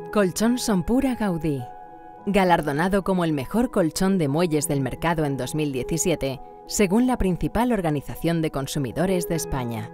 Colchón Son Pura Gaudí. Galardonado como el mejor colchón de muelles del mercado en 2017, según la principal organización de consumidores de España.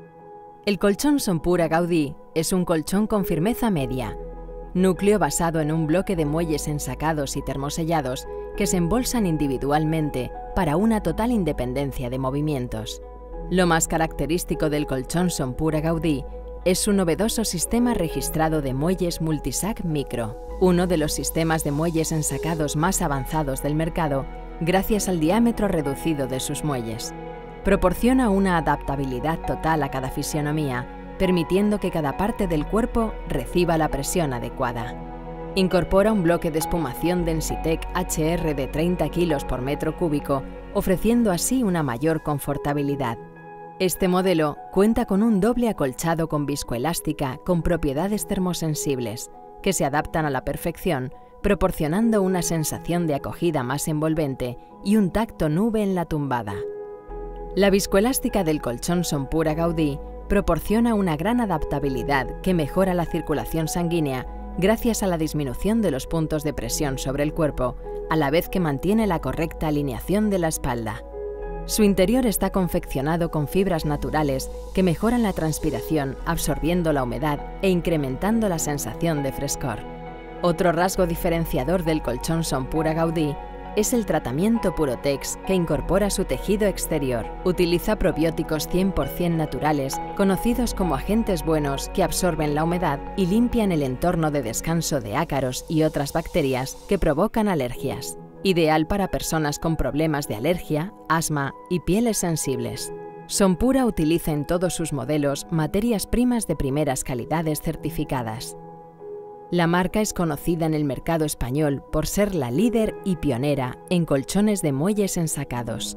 El colchón Son Pura Gaudí es un colchón con firmeza media, núcleo basado en un bloque de muelles ensacados y termosellados que se embolsan individualmente para una total independencia de movimientos. Lo más característico del colchón Son Pura Gaudí es su novedoso sistema registrado de muelles Multisac Micro, uno de los sistemas de muelles ensacados más avanzados del mercado gracias al diámetro reducido de sus muelles. Proporciona una adaptabilidad total a cada fisionomía, permitiendo que cada parte del cuerpo reciba la presión adecuada. Incorpora un bloque de espumación Densitec HR de 30 kg por metro cúbico, ofreciendo así una mayor confortabilidad. Este modelo cuenta con un doble acolchado con viscoelástica con propiedades termosensibles, que se adaptan a la perfección, proporcionando una sensación de acogida más envolvente y un tacto nube en la tumbada. La viscoelástica del colchón Son Pura Gaudí proporciona una gran adaptabilidad que mejora la circulación sanguínea gracias a la disminución de los puntos de presión sobre el cuerpo, a la vez que mantiene la correcta alineación de la espalda. Su interior está confeccionado con fibras naturales que mejoran la transpiración, absorbiendo la humedad e incrementando la sensación de frescor. Otro rasgo diferenciador del colchón Son Pura Gaudí es el tratamiento Purotex, que incorpora su tejido exterior. Utiliza probióticos 100% naturales, conocidos como agentes buenos que absorben la humedad y limpian el entorno de descanso de ácaros y otras bacterias que provocan alergias. Ideal para personas con problemas de alergia, asma y pieles sensibles. Son Pura utiliza en todos sus modelos materias primas de primeras calidades certificadas. La marca es conocida en el mercado español por ser la líder y pionera en colchones de muelles ensacados.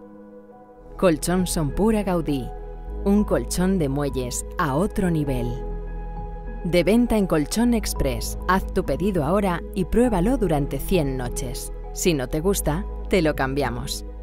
Colchón Son Pura Gaudí, un colchón de muelles a otro nivel. De venta en Colchón Express. Haz tu pedido ahora y pruébalo durante 100 noches. Si no te gusta, te lo cambiamos.